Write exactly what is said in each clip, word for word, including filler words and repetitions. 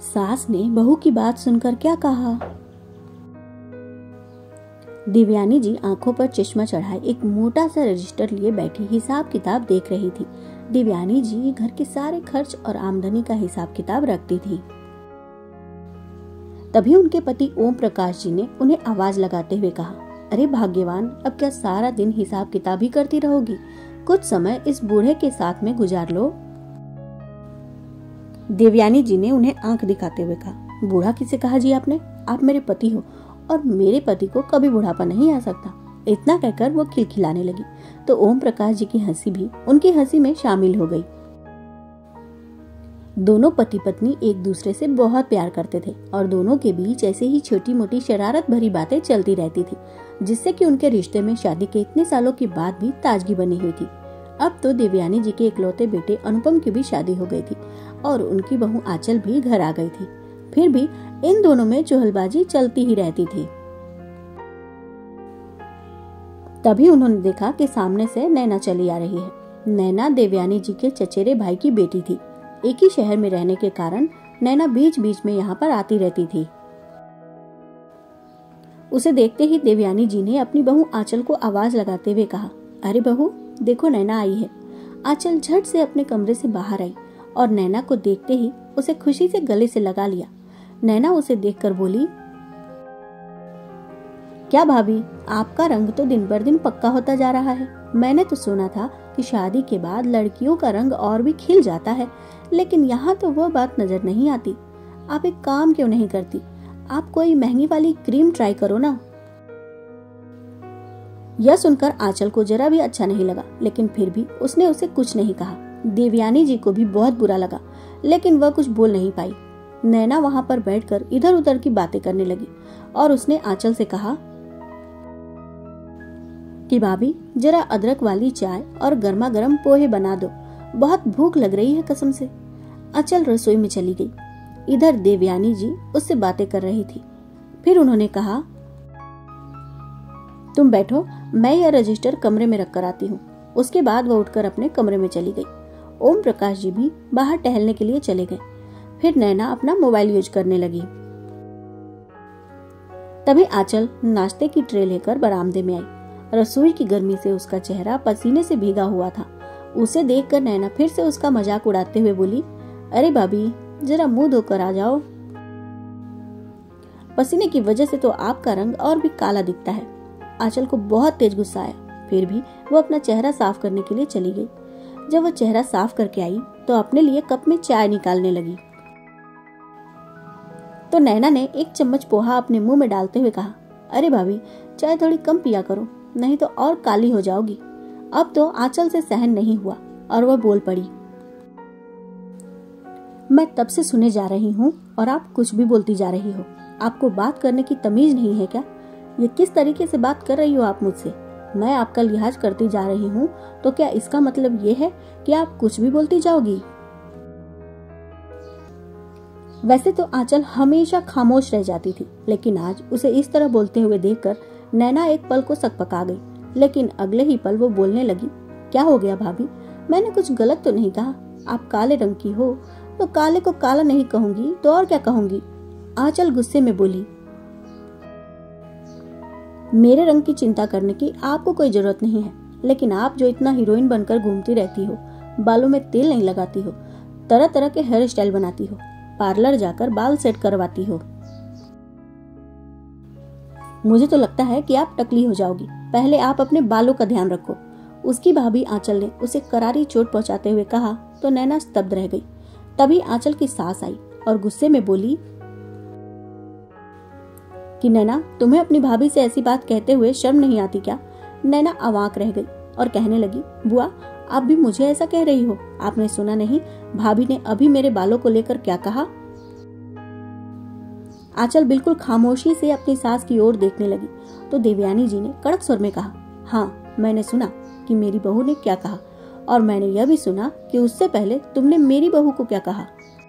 सास ने बहू की बात सुनकर क्या कहा। देवयानी जी आंखों पर चश्मा चढ़ाए एक मोटा सा रजिस्टर लिए बैठी हिसाब किताब देख रही थी। देवयानी जी घर के सारे खर्च और आमदनी का हिसाब किताब रखती थी। तभी उनके पति ओम प्रकाश जी ने उन्हें आवाज लगाते हुए कहा, अरे भाग्यवान, अब क्या सारा दिन हिसाब किताब ही करती रहोगी? कुछ समय इस बूढ़े के साथ में गुजार लो। देवयानी जी ने उन्हें आंख दिखाते हुए कहा, बूढ़ा किसे कहा जी आपने? आप मेरे पति हो और मेरे पति को कभी बुढ़ापा नहीं आ सकता। इतना कहकर वो खिलखिलाने लगी तो ओम प्रकाश जी की हंसी भी उनकी हंसी में शामिल हो गई। दोनों पति पत्नी एक दूसरे से बहुत प्यार करते थे और दोनों के बीच ऐसे ही छोटी मोटी शरारत भरी बातें चलती रहती थी, जिससे कि उनके रिश्ते में शादी के इतने सालों के बाद भी ताजगी बनी हुई थी। अब तो देवयानी जी के इकलौते बेटे अनुपम की भी शादी हो गई थी और उनकी बहू आंचल भी घर आ गई थी। फिर भी इन दोनों में चुहलबाजी चलती ही रहती थी। तभी उन्होंने देखा कि सामने से नैना चली आ रही है। नैना देवयानी जी के चचेरे भाई की बेटी थी। एक ही शहर में रहने के कारण नैना बीच बीच में यहाँ पर आती रहती थी। उसे देखते ही देवयानी जी ने अपनी बहू आंचल को आवाज लगाते हुए कहा, अरे बहू, देखो नैना आई है। आंचल झट से अपने कमरे से बाहर आई और नैना को देखते ही उसे खुशी से गले से लगा लिया। नैना उसे देखकर बोली, क्या भाभी, आपका रंग तो दिन बर दिन पक्का होता जा रहा है। मैंने तो सुना था कि शादी के बाद लड़कियों का रंग और भी खिल जाता है, लेकिन यहाँ तो वो बात नजर नहीं आती। आप एक काम क्यों नहीं करती? आप कोई महंगी वाली क्रीम ट्राई करो ना। यह सुनकर आंचल को जरा भी अच्छा नहीं लगा, लेकिन फिर भी उसने उसे कुछ नहीं कहा। देवयानी जी को भी बहुत बुरा लगा, लेकिन वह कुछ बोल नहीं पाई। नैना वहां पर बैठकर इधर उधर की बातें करने लगी और उसने आंचल से कहा कि भाभी, जरा अदरक वाली चाय और गर्मा गर्म पोहे बना दो, बहुत भूख लग रही है कसम से। आंचल रसोई में चली गई। इधर देवयानी जी उससे बातें कर रही थी। फिर उन्होंने कहा, तुम बैठो, मैं यह रजिस्टर कमरे में रख कर आती हूँ। उसके बाद वह उठकर अपने कमरे में चली गई। ओम प्रकाश जी भी बाहर टहलने के लिए चले गए। फिर नैना अपना मोबाइल यूज करने लगी। तभी आंचल नाश्ते की ट्रे लेकर बरामदे में आई। रसोई की गर्मी से उसका चेहरा पसीने से भीगा हुआ था। उसे देखकर नैना फिर से उसका मजाक उड़ाते हुए बोली, अरे भाभी, जरा मुंह धोकर आ जाओ। पसीने की वजह से तो आपका रंग और भी काला दिखता है। आंचल को बहुत तेज गुस्सा आया। फिर भी वो अपना चेहरा साफ करने के लिए चली गई। जब वो चेहरा साफ करके आई तो अपने लिए कप में चाय निकालने लगी तो नैना ने एक चम्मच पोहा अपने मुंह में डालते हुए कहा, अरे भाभी, चाय थोड़ी कम पिया करो, नहीं तो और काली हो जाओगी। अब तो आंचल से सहन नहीं हुआ और वह बोल पड़ी, मैं तब से सुने जा रही हूँ और आप कुछ भी बोलती जा रही हो। आपको बात करने की तमीज नहीं है क्या? ये किस तरीके से बात कर रही हो आप मुझसे? मैं आपका लिहाज करती जा रही हूँ, तो क्या इसका मतलब ये है कि आप कुछ भी बोलती जाओगी? वैसे तो आंचल हमेशा खामोश रह जाती थी, लेकिन आज उसे इस तरह बोलते हुए देखकर नैना एक पल को सकपका गई। लेकिन अगले ही पल वो बोलने लगी, क्या हो गया भाभी? मैंने कुछ गलत तो नहीं कहा? आप काले रंग की हो तो काले को काला नहीं कहूंगी तो और क्या कहूंगी? आंचल गुस्से में बोली, मेरे रंग की चिंता करने की आपको कोई जरूरत नहीं है, लेकिन आप जो इतना हीरोइन बनकर घूमती रहती हो, बालों में तेल नहीं लगाती हो, तरह तरह के हेयर स्टाइल बनाती हो, पार्लर जाकर बाल सेट करवाती हो, मुझे तो लगता है कि आप टकली हो जाओगी। पहले आप अपने बालों का ध्यान रखो। उसकी भाभी आंचल ने उसे करारी चोट पहुंचाते हुए कहा तो नैना स्तब्ध रह गई। तभी आंचल की सास आई और गुस्से में बोली कि नैना, तुम्हें अपनी भाभी से ऐसी बात कहते हुए शर्म नहीं आती क्या? नैना अवाक रह गई और कहने लगी, बुआ, आप भी मुझे ऐसा कह रही हो? आपने सुना नहीं भाभी ने अभी मेरे बालों को लेकर क्या कहा? आंचल बिल्कुल खामोशी से अपनी सास की ओर देखने लगी तो देवयानी जी ने कड़क स्वर में कहा, हाँ, मैंने सुना कि मेरी बहू ने क्या कहा, और मैंने यह भी सुना कि उससे पहले तुमने मेरी बहू को क्या कहा।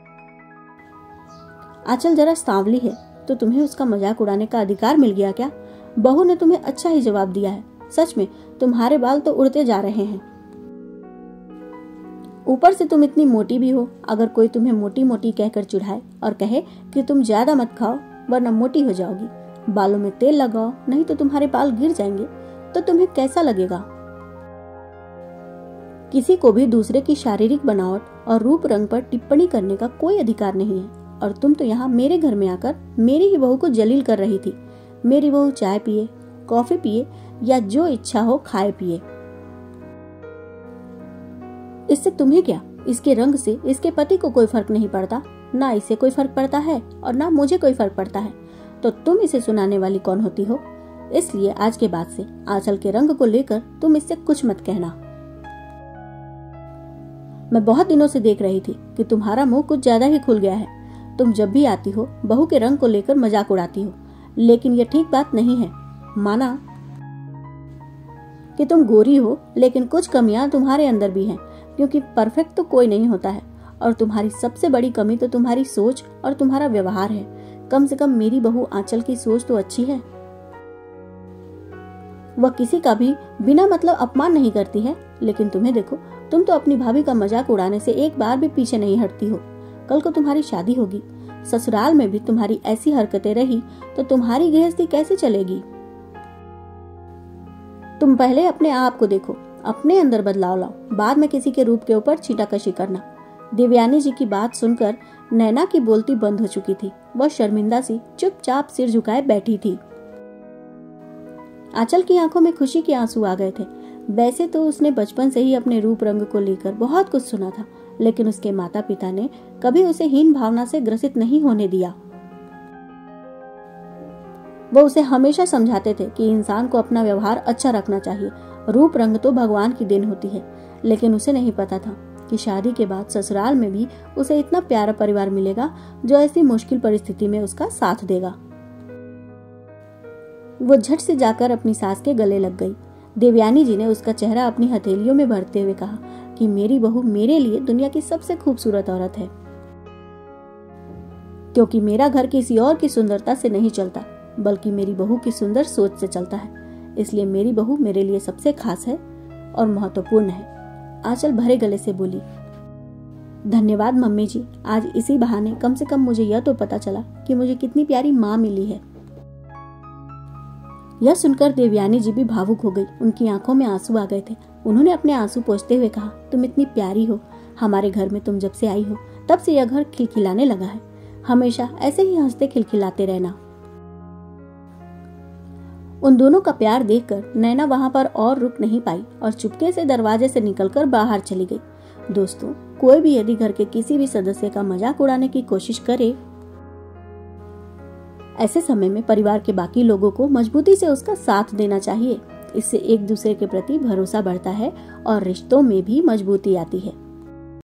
आंचल जरा सांवली है तो तुम्हें उसका मजाक उड़ाने का अधिकार मिल गया क्या? बहू ने तुम्हें अच्छा ही जवाब दिया है। सच में तुम्हारे बाल तो उड़ते जा रहे हैं। ऊपर से तुम इतनी मोटी भी हो। अगर कोई तुम्हें मोटी मोटी कहकर चिढ़ाए और कहे कि तुम ज्यादा मत खाओ वरना मोटी हो जाओगी, बालों में तेल लगाओ नहीं तो तुम्हारे बाल गिर जाएंगे, तो तुम्हें कैसा लगेगा? किसी को भी दूसरे की शारीरिक बनावट और रूप रंग पर टिप्पणी करने का कोई अधिकार नहीं है। और तुम तो यहाँ मेरे घर में आकर मेरी ही बहू को जलील कर रही थी। मेरी बहू चाय पिए, कॉफी पिए या जो इच्छा हो खाए पिए, इससे तुम्हें क्या? इसके रंग से इसके पति को कोई फर्क नहीं पड़ता, ना इसे कोई फर्क पड़ता है और ना मुझे कोई फर्क पड़ता है, तो तुम इसे सुनाने वाली कौन होती हो? इसलिए आज के बाद से आंचल के रंग को लेकर तुम इससे कुछ मत कहना। मैं बहुत दिनों से देख रही थी कि तुम्हारा मुंह कुछ ज्यादा ही खुल गया है। तुम जब भी आती हो बहू के रंग को लेकर मजाक उड़ाती हो, लेकिन यह ठीक बात नहीं है। माना कि तुम गोरी हो, लेकिन कुछ कमियां तुम्हारे अंदर भी हैं, क्योंकि परफेक्ट तो कोई नहीं होता है। और तुम्हारी सबसे बड़ी कमी तो तुम्हारी सोच और तुम्हारा व्यवहार है। कम से कम मेरी बहू आंचल की सोच तो अच्छी है। वह किसी का भी बिना मतलब अपमान नहीं करती है। लेकिन तुम्हें देखो, तुम तो अपनी भाभी का मजाक उड़ाने से एक बार भी पीछे नहीं हटती हो। कल को तुम्हारी शादी होगी, ससुराल में भी तुम्हारी ऐसी हरकतें रही तो तुम्हारी गृहस्थी कैसे चलेगी? तुम पहले अपने आप को देखो, अपने अंदर बदलाव लाओ, बाद में किसी के रूप के ऊपर छींटाकशी करना। देवयानी जी की बात सुनकर नैना की बोलती बंद हो चुकी थी। वह शर्मिंदा सी चुपचाप सिर झुकाए बैठी थी। आंचल की आंखों में खुशी के आंसू आ गए थे। वैसे तो उसने बचपन से ही अपने रूप रंग को लेकर बहुत कुछ सुना था, लेकिन उसके माता पिता ने कभी उसे हीन भावना से ग्रसित नहीं होने दिया। वो उसे हमेशा समझाते थे कि इंसान को अपना व्यवहार अच्छा रखना चाहिए। रूप रंग तो भगवान की देन होती है। लेकिन उसे नहीं पता था कि शादी के बाद ससुराल में भी उसे इतना प्यारा परिवार मिलेगा जो ऐसी मुश्किल परिस्थिति में उसका साथ देगा। वो झट से जाकर अपनी सास के गले लग गई। देवयानी जी ने उसका चेहरा अपनी हथेलियों में भरते हुए कहा कि मेरी बहू मेरे लिए दुनिया की सबसे खूबसूरत औरत है, क्योंकि मेरा घर किसी और की सुंदरता से नहीं चलता, बल्कि मेरी बहू की सुंदर सोच से चलता है। इसलिए मेरी बहू मेरे लिए सबसे खास है और महत्वपूर्ण है। आंचल भरे गले से बोली, धन्यवाद मम्मी जी, आज इसी बहाने कम से कम मुझे यह तो पता चला कि मुझे कितनी प्यारी माँ मिली है। यह सुनकर देवयानी जी भी भावुक हो गई। उनकी आंखों में आंसू आ गए थे। उन्होंने अपने आंसू पोंछते हुए कहा, तुम इतनी प्यारी हो। हमारे घर में तुम जब से आई हो तब से यह घर खिलखिलाने लगा है। हमेशा ऐसे ही हंसते खिलखिलाते रहना। उन दोनों का प्यार देखकर नैना वहां पर और रुक नहीं पाई और चुपके से दरवाजे से निकलकर बाहर चली गई। दोस्तों, कोई भी यदि घर के किसी भी सदस्य का मजाक उड़ाने की कोशिश करे, ऐसे समय में परिवार के बाकी लोगों को मजबूती से उसका साथ देना चाहिए। इससे एक दूसरे के प्रति भरोसा बढ़ता है और रिश्तों में भी मजबूती आती है।